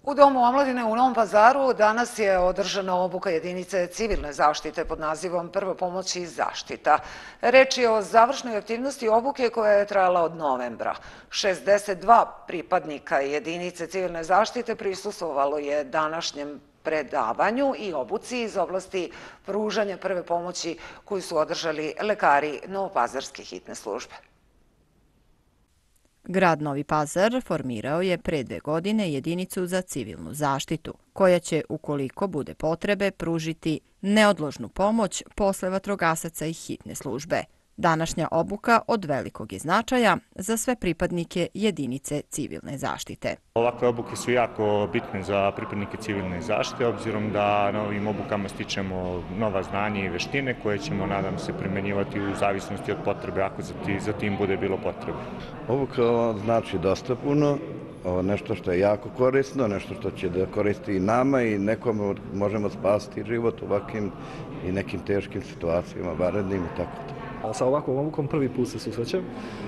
U Domu omladine u Novom Pazaru danas je održana obuka jedinice civilne zaštite pod nazivom Prva pomoć i zaštita. Reč je o završnoj aktivnosti obuke koja je trajala od novembra. 62 pripadnika jedinice civilne zaštite prisustvovalo je današnjem predavanju i obuci iz oblasti pružanja prve pomoći koju su održali lekari Novopazarske hitne službe. Grad Novi Pazar formirao je pre 2 godine jedinicu za civilnu zaštitu, koja će, ukoliko bude potrebe, pružiti neodložnu pomoć posle vatrogasaca i hitne službe. Današnja obuka od velikog je značaja za sve pripadnike jedinice civilne zaštite. Ovakve obuke su jako bitne za pripadnike civilne zaštite, obzirom da na ovim obukama stičemo nova znanja i veštine koje ćemo, nadam se, primenjivati u zavisnosti od potrebe, ako za tim bude bilo potrebe. Obuka znači dosta puno, nešto što je jako korisno, nešto što će da koristi i nama i nekome možemo spasiti život u ovakvim i nekim teškim situacijama, vanrednim i tako to. Sa ovakvom obukom prvi put se susrećem.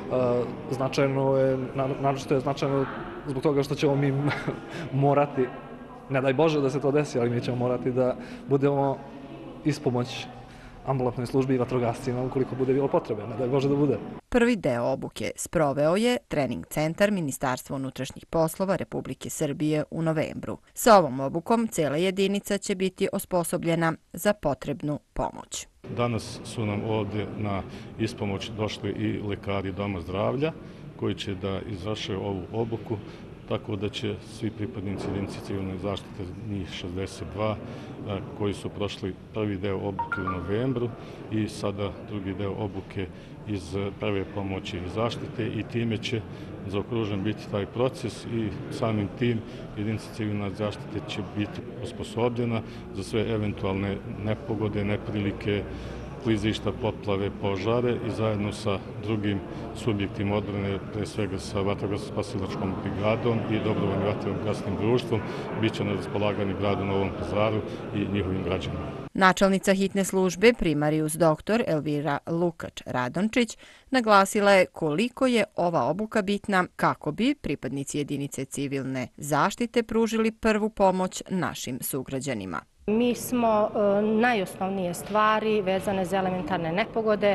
Naročito je značajno zbog toga što ćemo mi morati, ne daj Bože da se to desi, ali mi ćemo morati da budemo ispomoć ambulantnoj službi i vatrogascima ukoliko bude bilo potrebe, ne daj Bože da bude. Prvi deo obuke sproveo je trening centar Ministarstva unutrašnjih poslova Republike Srbije u novembru. Sa ovom obukom cela jedinica će biti osposobljena za potrebnu pomoć. Danas su nam ovdje na ispomoć došli i lekari Doma zdravlja koji će da izvrše ovu obuku, tako da će svi pripadnici jedinice civilne zaštite, njih 62, koji su prošli prvi deo obuke u novembru i sada drugi deo obuke iz prve pomoći i zaštite, i time će zaokružen biti taj proces i samim tim jedinica civilne zaštite će biti osposobljena za sve eventualne nepogode, neprilike, klizišta, poplave, požare i zajedno sa drugim subjektima odbrane, pre svega sa vatrogasno-spasilačkom brigadom i dobrovoljnim vatrogasnim društvom, bit će na raspolaganju gradu Novom Pazaru i njihovim građanima. Načelnica hitne službe primarijus dr. Elvira Lukač-Radončić naglasila je koliko je ova obuka bitna kako bi pripadnici jedinice civilne zaštite pružili prvu pomoć našim sugrađanima. Mi smo najosnovnije stvari vezane za elementarne nepogode,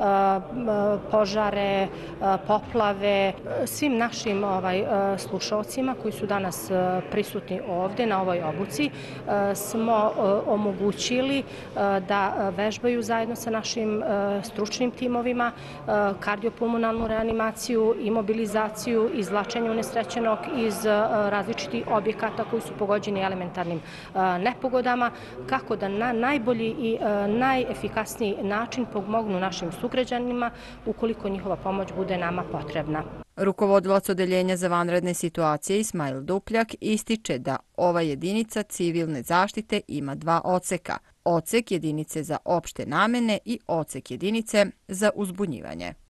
požare, poplave. Svim našim slušalcima koji su danas prisutni ovdje na ovoj obuci smo omogućili da vežbaju zajedno sa našim stručnim timovima kardiopulmonalnu reanimaciju, imobilizaciju, izvlačenje unesrećenog iz različitih objekata koji su pogođeni elementarnim nepogodama, kako da na najbolji i najefikasniji način pomognu našim sugrađanima ukoliko njihova pomoć bude nama potrebna. Rukovodilac Odeljenja za vanredne situacije Ismail Dupljak ističe da ova jedinica civilne zaštite ima 2 odseka. Odsek jedinice za opšte namene i odsek jedinice za uzbunjivanje.